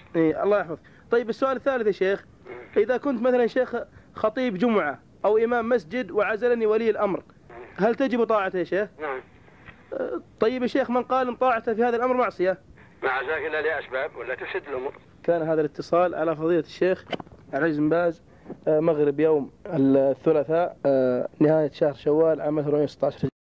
إيه الله يحفظك. طيب السؤال الثالث يا شيخ، إذا كنت مثلا شيخ خطيب جمعة أو إمام مسجد وعزلني ولي الأمر، هل تجب طاعته يا شيخ؟ نعم. طيب يا شيخ، من قال إن طاعته في هذا الأمر معصية؟ ما عزاك إلا لأسباب ولا تفسد الأمور. كان هذا الاتصال على فضيلة الشيخ علاء بن باز، مغرب يوم الثلاثاء نهاية شهر شوال عام 2016.